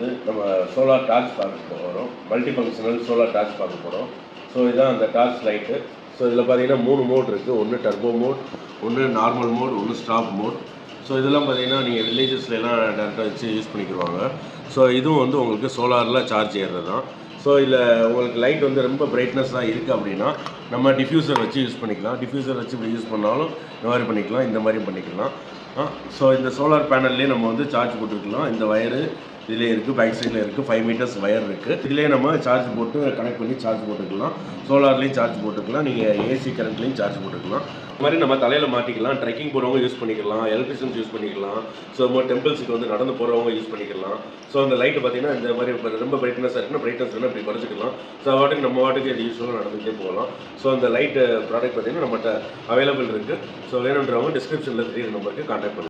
வந்து நம்ம solar torch பார்க்க போகிறோம். மல்டி ஃபங்க்ஷனல் சோலார் டார்ச் பார்க்க போகிறோம். ஸோ இதுதான் அந்த டார்ச் லைட்டு. ஸோ இதில் பார்த்தீங்கன்னா 3 மோட் இருக்குது. ஒன்று டர்போ மோட், ஒன்று நார்மல் மோட், ஒன்று ஸ்டாப் மோட். ஸோ இதெல்லாம் பார்த்தீங்கன்னா நீங்கள் வில்லேஜஸ்லாம் டேரெக்டாக வச்சு யூஸ் பண்ணிக்கிடுவாங்க. ஸோ இதுவும் வந்து உங்களுக்கு சோலாரில் சார்ஜ் ஏறுறது தான். ஸோ இதில் உங்களுக்கு லைட் வந்து ரொம்ப பிரைட்னஸாக இருக்குது அப்படின்னா நம்ம டிஃப்யூசர் வச்சு யூஸ் பண்ணிக்கலாம். டிஃப்யூசர் வச்சு இப்படி யூஸ் பண்ணாலும் இந்த மாதிரி பண்ணிக்கலாம், இந்த மாதிரியும் பண்ணிக்கலாம். ஸோ இந்த சோலார் பேனல்லே நம்ம வந்து சார்ஜ் போட்டுக்கலாம். இந்த வயரு இதிலே இருக்குது, பேக் சைடில் இருக்குது, 5 மீட்டர்ஸ் வயர் இருக்குது. இதிலே நம்ம சார்ஜ் போட்டு கனெக்ட் பண்ணி சார்ஜ் போட்டுக்கலாம். சோலார்லேயும் சார்ஜ் போட்டுக்கலாம், நீங்கள் ஏசி கரண்ட்லேயும் சார்ஜ் போட்டுக்கலாம். இந்த மாதிரி நம்ம தலையில் மாட்டிக்கலாம். ட்ரெக்கிங் போகிறவங்க யூஸ் பண்ணிக்கலாம், எலக்ட்ரிஷியன்ஸ் யூஸ் பண்ணிக்கலாம். ஸோ டெம்பிள்ஸுக்கு வந்து நடந்து போகிறவங்க யூஸ் பண்ணிக்கலாம். ஸோ அந்த லைட்டு பார்த்தீங்கன்னா இந்த மாதிரி ரொம்ப பிரைட்னஸாக இருக்குன்னா பிரைட்னஸ் வேணும் இப்படி குறைச்சிக்கலாம். ஸோ வாட்டுக்கு நம்ம வாட்டுக்கு இது யூஸ்ஃபுல்லாக நடந்துகிட்டே போகலாம். ஸோ அந்த லைட்டு ப்ராடக்ட் பார்த்தீங்கன்னா நம்மகிட்ட அவைலபிள் இருக்குது. ஸோ வேணுன்றவங்க டிஸ்கிரிப்ஷனில் தெரியுற நம்பருக்கு கான்டாக்ட் பண்ணுங்கள்.